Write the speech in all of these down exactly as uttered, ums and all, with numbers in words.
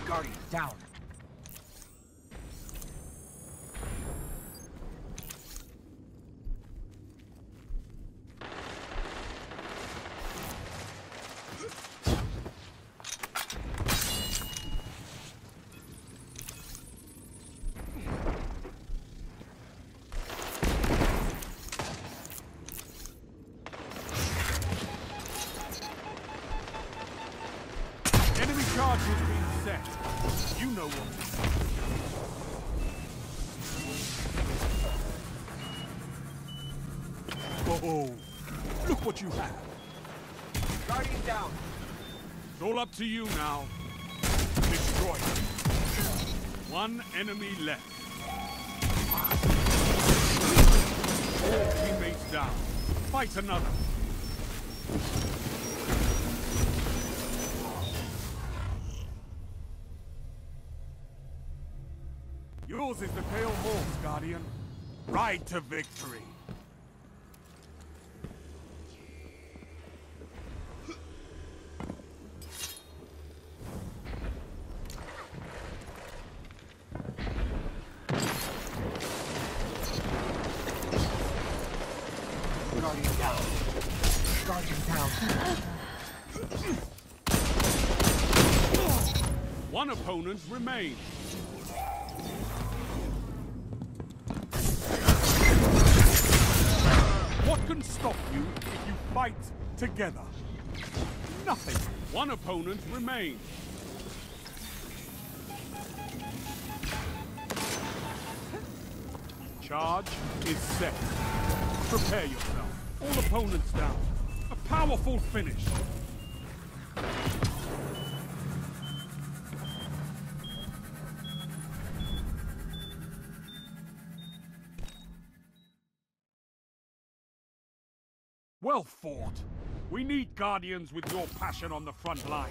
Guardian, down. Enemy charge has been set. You know what. Uh-oh. Look what you have. Guardian down. It's all up to you now. Destroy him. One enemy left. All teammates down. Fight another. Yours is the Pale Horse, Guardian. Ride to victory. Guardian down. Guardian down. One opponent remains. What can stop you if you fight together? Nothing. One opponent remains. Charge is set. Prepare yourself. All opponents down. A powerful finish. Well fought. We need Guardians with your passion on the front lines.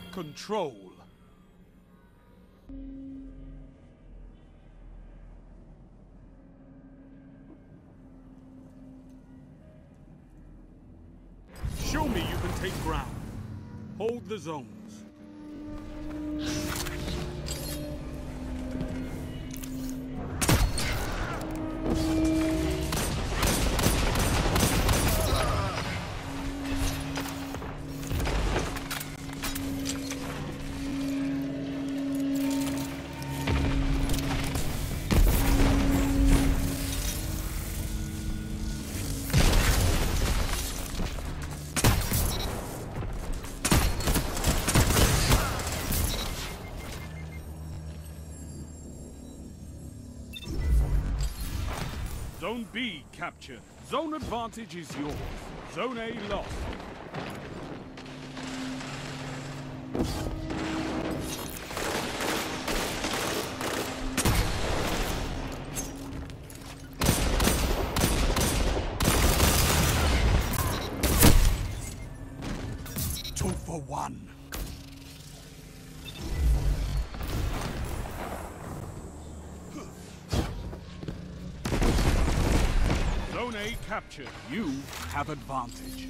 Control. Show me you can take ground. Hold the zones. Zone B captured. Zone advantage is yours. Zone A lost. Two for one. Zone A captured. You have advantage.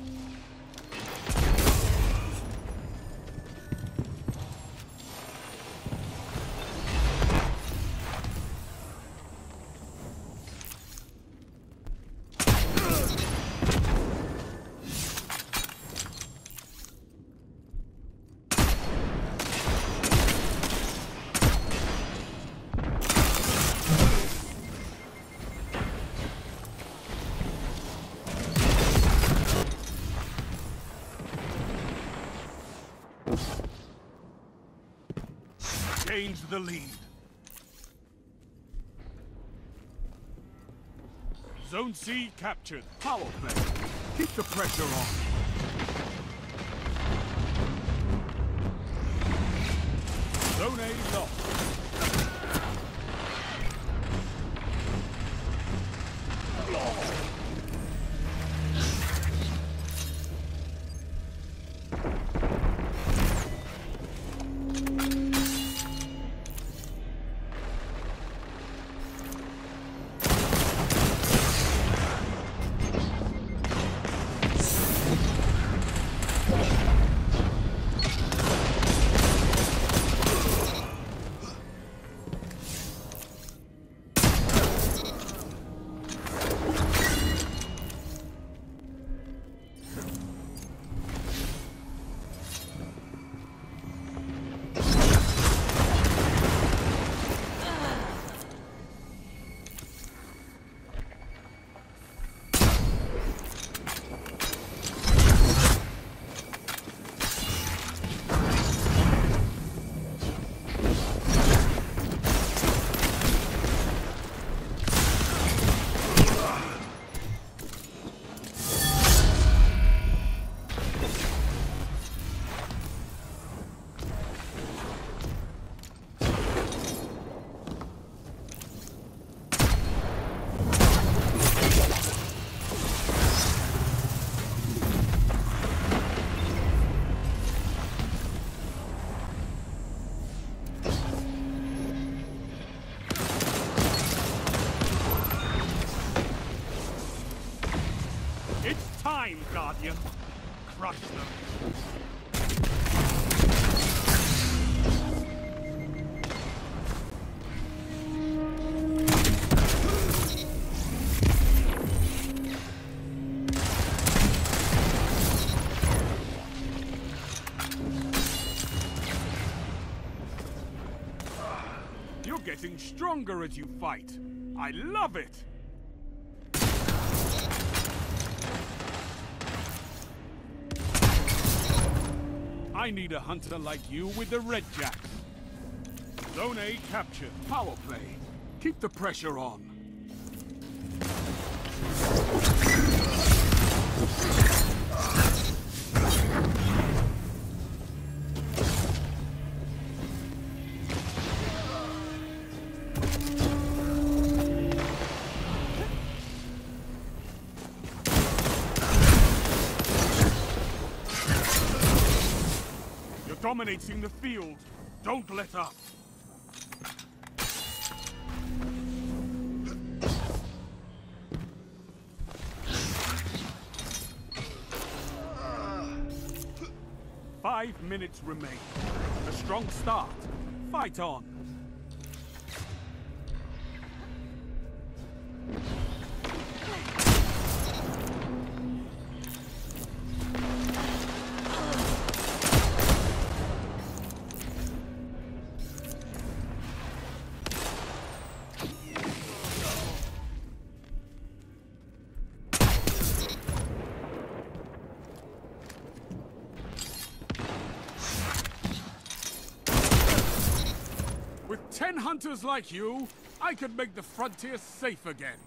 Gained the lead. Zone C captured. Power play. Keep the pressure on. Zone A lost. Time, Guardian. Crush them. You're getting stronger as you fight. I love it. I need a hunter like you with the Red Jacks. Zone A captured. Power play. Keep the pressure on. dominating the field. Don't let up. Five minutes remain. A strong start. Fight on. With ten hunters like you, I could make the frontier safe again.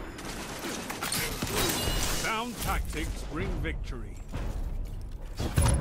Sound tactics bring victory.